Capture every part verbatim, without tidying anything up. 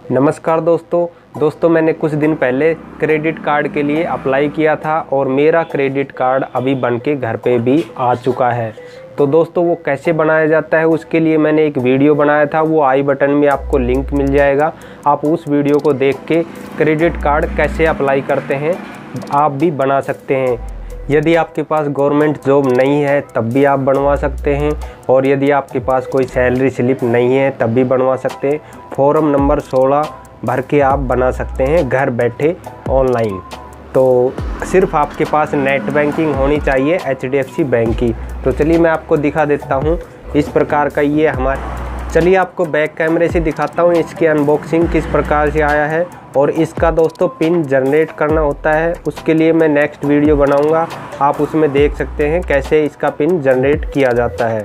नमस्कार दोस्तों दोस्तों मैंने कुछ दिन पहले क्रेडिट कार्ड के लिए अप्लाई किया था और मेरा क्रेडिट कार्ड अभी बनके घर पे भी आ चुका है। तो दोस्तों वो कैसे बनाया जाता है उसके लिए मैंने एक वीडियो बनाया था, वो आई बटन में आपको लिंक मिल जाएगा। आप उस वीडियो को देख के क्रेडिट कार्ड कैसे अप्लाई करते हैं आप भी बना सकते हैं। यदि आपके पास गवर्नमेंट जॉब नहीं है तब भी आप बनवा सकते हैं, और यदि आपके पास कोई सैलरी स्लिप नहीं है तब भी बनवा सकते हैं। फॉर्म नंबर सोलह भर के आप बना सकते हैं घर बैठे ऑनलाइन। तो सिर्फ आपके पास नेट बैंकिंग होनी चाहिए H D F C bank की। तो चलिए मैं आपको दिखा देता हूँ इस प्रकार का ये हमारा। चलिए आपको बैक कैमरे से दिखाता हूँ इसकी अनबॉक्सिंग किस प्रकार से आया है। और इसका दोस्तों पिन जनरेट करना होता है, उसके लिए मैं नेक्स्ट वीडियो बनाऊंगा, आप उसमें देख सकते हैं कैसे इसका पिन जनरेट किया जाता है।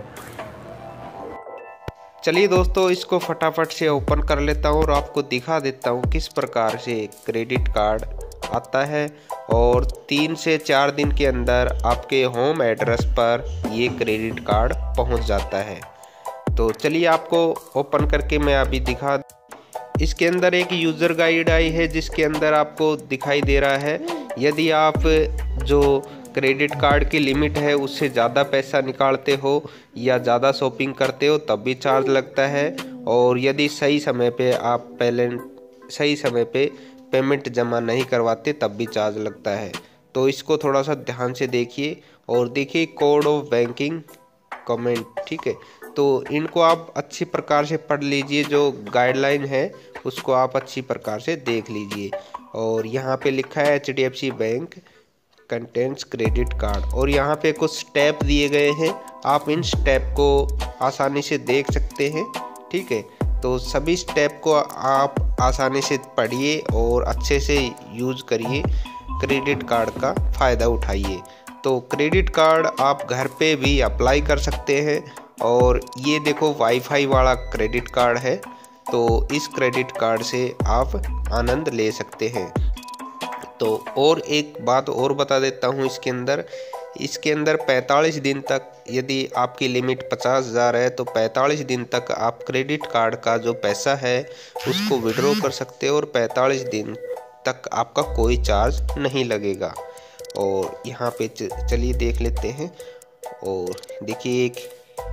चलिए दोस्तों इसको फटाफट से ओपन कर लेता हूँ और आपको दिखा देता हूँ किस प्रकार से क्रेडिट कार्ड आता है। और तीन से चार दिन के अंदर आपके होम एड्रेस पर ये क्रेडिट कार्ड पहुँच जाता है। तो चलिए आपको ओपन करके मैं अभी दिखा। इसके अंदर एक यूज़र गाइड आई है जिसके अंदर आपको दिखाई दे रहा है यदि आप जो क्रेडिट कार्ड की लिमिट है उससे ज़्यादा पैसा निकालते हो या ज़्यादा शॉपिंग करते हो तब भी चार्ज लगता है, और यदि सही समय पे आप पहले सही समय पे पेमेंट जमा नहीं करवाते तब भी चार्ज लगता है। तो इसको थोड़ा सा ध्यान से देखिए और देखिए कोड ऑफ बैंकिंग कमेंट, ठीक है। तो इनको आप अच्छी प्रकार से पढ़ लीजिए, जो गाइडलाइन है उसको आप अच्छी प्रकार से देख लीजिए। और यहाँ पे लिखा है H D F C bank contents credit card, और यहाँ पे कुछ स्टेप दिए गए हैं, आप इन स्टेप को आसानी से देख सकते हैं, ठीक है। तो सभी स्टेप को आप आसानी से पढ़िए और अच्छे से यूज़ करिए, क्रेडिट कार्ड का फ़ायदा उठाइए। तो क्रेडिट कार्ड आप घर पे भी अप्लाई कर सकते हैं। और ये देखो वाईफाई वाला क्रेडिट कार्ड है, तो इस क्रेडिट कार्ड से आप आनंद ले सकते हैं। तो और एक बात और बता देता हूँ, इसके अंदर इसके अंदर पैंतालीस दिन तक, यदि आपकी लिमिट पचास हज़ार है तो पैंतालीस दिन तक आप क्रेडिट कार्ड का जो पैसा है उसको विड्रॉ कर सकते हो और पैंतालीस दिन तक आपका कोई चार्ज नहीं लगेगा। और यहाँ पे चलिए देख लेते हैं। और देखिए एक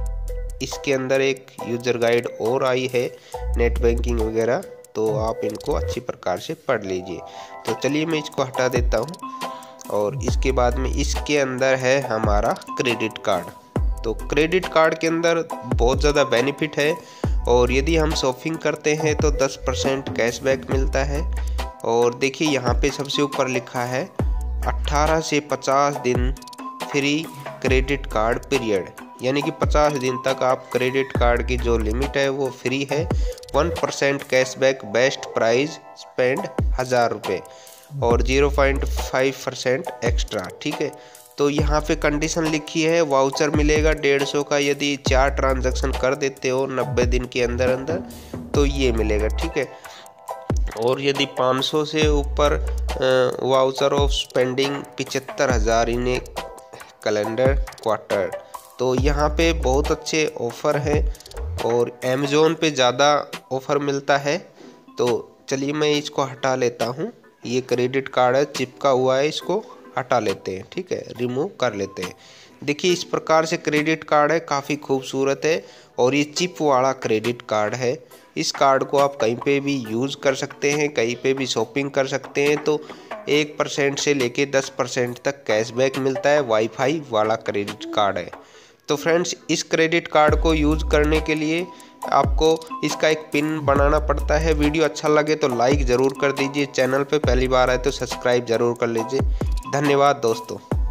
इसके अंदर एक यूज़र गाइड और आई है नेट बैंकिंग वगैरह, तो आप इनको अच्छी प्रकार से पढ़ लीजिए। तो चलिए मैं इसको हटा देता हूँ। और इसके बाद में इसके अंदर है हमारा क्रेडिट कार्ड। तो क्रेडिट कार्ड के अंदर बहुत ज़्यादा बेनिफिट है, और यदि हम शॉपिंग करते हैं तो दस परसेंट कैशबैक मिलता है। और देखिए यहाँ पे सबसे ऊपर लिखा है अट्ठारह से पचास दिन फ्री क्रेडिट कार्ड पीरियड, यानी कि पचास दिन तक आप क्रेडिट कार्ड की जो लिमिट है वो फ्री है। One percent cashback best price spend हज़ार रुपये और zero point five percent extra, ठीक है। तो यहाँ पे कंडीशन लिखी है वाउचर मिलेगा डेढ़ सौ का, यदि चार ट्रांजैक्शन कर देते हो नब्बे दिन के अंदर अंदर तो ये मिलेगा, ठीक है। और यदि पाँच सौ से ऊपर वाउचर ऑफ स्पेंडिंग पिचहत्तर हज़ार इन ए कैलेंडर क्वार्टर। तो यहाँ पे बहुत अच्छे ऑफ़र हैं और अमेज़ोन पे ज़्यादा ऑफ़र मिलता है। तो चलिए मैं इसको हटा लेता हूँ। ये क्रेडिट कार्ड है चिपका हुआ है, इसको हटा लेते हैं, ठीक है, रिमूव कर लेते हैं। देखिए इस प्रकार से क्रेडिट कार्ड है, काफ़ी खूबसूरत है और ये चिप वाला क्रेडिट कार्ड है। इस कार्ड को आप कहीं पे भी यूज़ कर सकते हैं, कहीं पे भी शॉपिंग कर सकते हैं। तो एक परसेंट से लेके दस परसेंट तक कैशबैक मिलता है, वाईफाई वाला क्रेडिट कार्ड है। तो फ्रेंड्स इस क्रेडिट कार्ड को यूज़ करने के लिए आपको इसका एक पिन बनाना पड़ता है। वीडियो अच्छा लगे तो लाइक ज़रूर कर दीजिए, चैनल पे पहली बार आए तो सब्सक्राइब ज़रूर कर लीजिए। धन्यवाद दोस्तों।